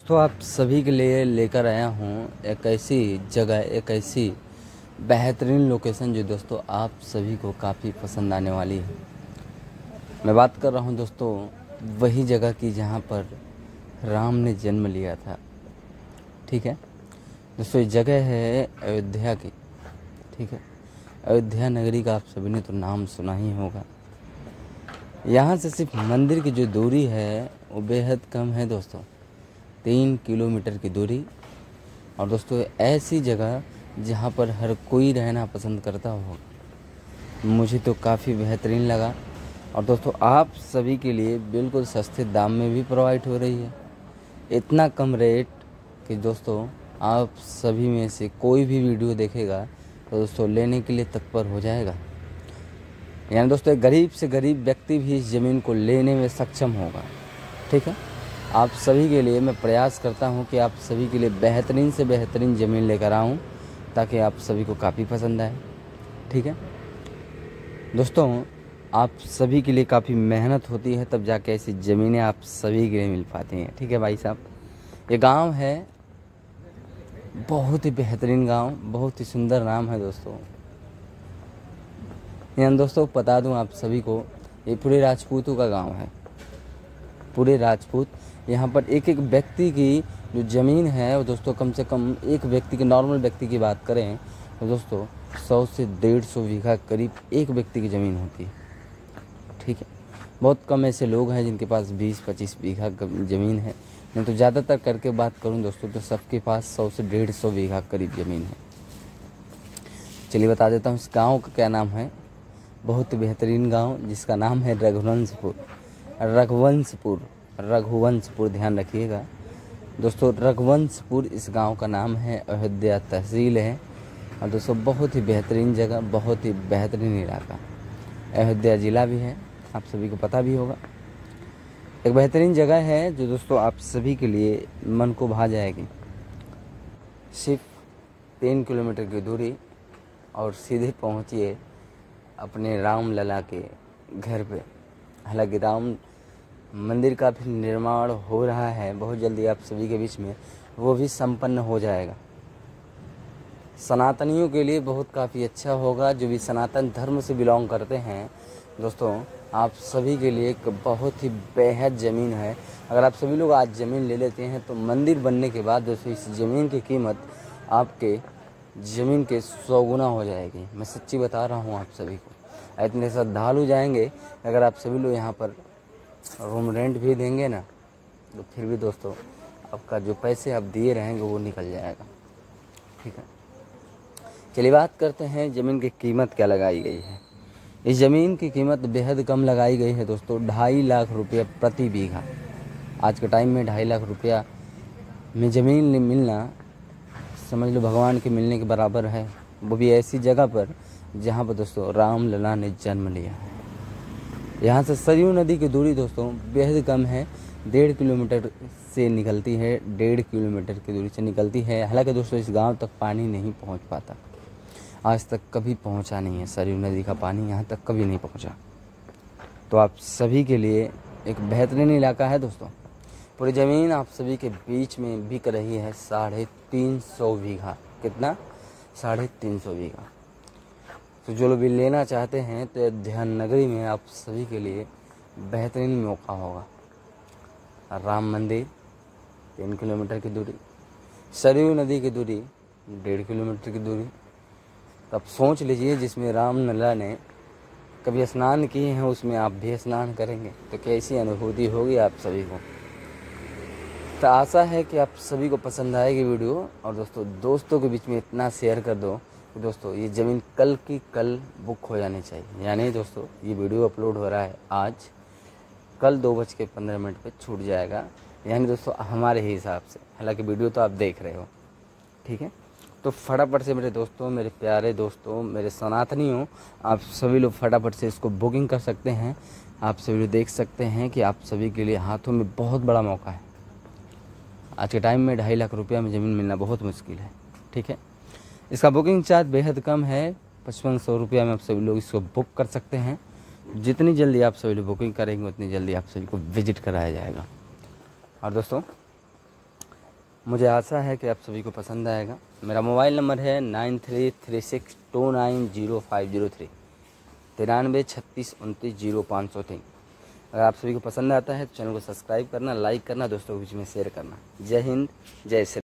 दोस्तों आप सभी के लिए लेकर आया हूँ एक ऐसी जगह, एक ऐसी बेहतरीन लोकेशन जो दोस्तों आप सभी को काफ़ी पसंद आने वाली है। मैं बात कर रहा हूँ दोस्तों वही जगह की जहाँ पर राम ने जन्म लिया था। ठीक है दोस्तों, ये जगह है अयोध्या की। ठीक है, अयोध्या नगरी का आप सभी ने तो नाम सुना ही होगा। यहाँ से सिर्फ मंदिर की जो दूरी है वो बेहद कम है दोस्तों, 3 किलोमीटर की दूरी। और दोस्तों ऐसी जगह जहाँ पर हर कोई रहना पसंद करता होगा, मुझे तो काफ़ी बेहतरीन लगा। और दोस्तों आप सभी के लिए बिल्कुल सस्ते दाम में भी प्रोवाइड हो रही है। इतना कम रेट कि दोस्तों आप सभी में से कोई भी वीडियो देखेगा तो दोस्तों लेने के लिए तत्पर हो जाएगा। यानी दोस्तों एक गरीब से गरीब व्यक्ति भी इस ज़मीन को लेने में सक्षम होगा। ठीक है, आप सभी के लिए मैं प्रयास करता हूं कि आप सभी के लिए बेहतरीन से बेहतरीन ज़मीन लेकर आऊं ताकि आप सभी को काफ़ी पसंद आए। ठीक है दोस्तों, आप सभी के लिए काफ़ी मेहनत होती है तब जाके ऐसी ज़मीनें आप सभी के लिए मिल पाती हैं। ठीक है भाई साहब, ये गांव है, बहुत ही बेहतरीन गांव, बहुत ही सुंदर नाम है दोस्तों। यहाँ दोस्तों बता दूं आप सभी को, ये पूरे राजपूतों का गांव है। पूरे राजपूत, यहाँ पर एक एक व्यक्ति की जो ज़मीन है वो दोस्तों कम से कम एक व्यक्ति की, नॉर्मल व्यक्ति की बात करें तो दोस्तों 100 से 150 बीघा करीब एक व्यक्ति की ज़मीन होती है। ठीक है, बहुत कम ऐसे लोग हैं जिनके पास 20-25 बीघा ज़मीन है, नहीं तो ज़्यादातर करके बात करूं दोस्तों तो सबके पास 100 से 150 बीघा करीब ज़मीन है। चलिए बता देता हूँ इस गाँव का क्या नाम है। बहुत बेहतरीन गांव जिसका नाम है रघुवंशपुर। रघुवंशपुर ध्यान रखिएगा दोस्तों, रघुवंशपुर इस गांव का नाम है। अयोध्या तहसील है और दोस्तों बहुत ही बेहतरीन जगह, बहुत ही बेहतरीन इलाका। अयोध्या ज़िला भी है, आप सभी को पता भी होगा। एक बेहतरीन जगह है जो दोस्तों आप सभी के लिए मन को भा जाएगी। सिर्फ 3 किलोमीटर की दूरी और सीधे पहुँचिए अपने राम लला के घर पे। हालांकि राम मंदिर का भी निर्माण हो रहा है बहुत जल्दी, आप सभी के बीच में वो भी संपन्न हो जाएगा। सनातनियों के लिए बहुत काफ़ी अच्छा होगा, जो भी सनातन धर्म से बिलोंग करते हैं दोस्तों, आप सभी के लिए एक बहुत ही बेहद ज़मीन है। अगर आप सभी लोग आज ज़मीन ले लेते हैं तो मंदिर बनने के बाद दोस्तों इस ज़मीन की कीमत आपके ज़मीन के 100 गुना हो जाएगी। मैं सच्ची बता रहा हूँ आप सभी को। इतने श्रद्धालु जाएंगे, अगर आप सभी लोग यहाँ पर रूम रेंट भी देंगे ना तो फिर भी दोस्तों आपका जो पैसे आप दिए रहेंगे वो निकल जाएगा। ठीक है, चलिए बात करते हैं ज़मीन की कीमत क्या लगाई गई है। इस ज़मीन की कीमत बेहद कम लगाई गई है दोस्तों, 2.5 लाख रुपया प्रति बीघा। आज के टाइम में 2.5 लाख रुपया में ज़मीन मिलना समझ लो भगवान के मिलने के बराबर है, वो भी ऐसी जगह पर जहाँ पर दोस्तों राम लला ने जन्म लिया है। यहाँ से सरयू नदी की दूरी दोस्तों बेहद कम है, 1.5 किलोमीटर से निकलती है, 1.5 किलोमीटर की दूरी से निकलती है। हालांकि दोस्तों इस गांव तक पानी नहीं पहुँच पाता, आज तक कभी पहुँचा नहीं है। सरयू नदी का पानी यहाँ तक कभी नहीं पहुँचा। तो आप सभी के लिए एक बेहतरीन इलाका है दोस्तों। पूरी ज़मीन आप सभी के बीच में बिक रही है 350 बीघा। कितना? 350 बीघा। तो जो लोग भी लेना चाहते हैं तो अयोध्या नगरी में आप सभी के लिए बेहतरीन मौका होगा। राम मंदिर 3 किलोमीटर की दूरी, सरयू नदी की दूरी 1.5 किलोमीटर की दूरी। तो आप सोच लीजिए, जिसमें राम लला ने कभी स्नान किए हैं उसमें आप भी स्नान करेंगे तो कैसी अनुभूति होगी आप सभी को। तो आशा है कि आप सभी को पसंद आएगी वीडियो। और दोस्तों के बीच में इतना शेयर कर दो कि दोस्तों ये ज़मीन कल की कल बुक हो जानी चाहिए। यानी दोस्तों ये वीडियो अपलोड हो रहा है आज, कल 2:15 पे छूट जाएगा, यानी दोस्तों हमारे ही हिसाब से। हालांकि वीडियो तो आप देख रहे हो। ठीक है, तो फटाफट से मेरे दोस्तों, मेरे प्यारे दोस्तों, मेरे सनातनियों, आप सभी लोग फटाफट से इसको बुकिंग कर सकते हैं। आप सभी लोग देख सकते हैं कि आप सभी के लिए हाथों में बहुत बड़ा मौका है। आज के टाइम में 2.5 लाख रुपया में ज़मीन मिलना बहुत मुश्किल है। ठीक है, इसका बुकिंग चार्ज बेहद कम है, 5500 रुपया में आप सभी लोग इसको बुक कर सकते हैं। जितनी जल्दी आप सभी लोग बुकिंग करेंगे उतनी जल्दी आप सभी को विजिट कराया जाएगा। और दोस्तों मुझे आशा है कि आप सभी को पसंद आएगा। मेरा मोबाइल नंबर है 9336290503 9336290503। अगर आप सभी को पसंद आता है तो चैनल को सब्सक्राइब करना, लाइक करना, दोस्तों के बीच में शेयर करना। जय हिंद, जय श्री।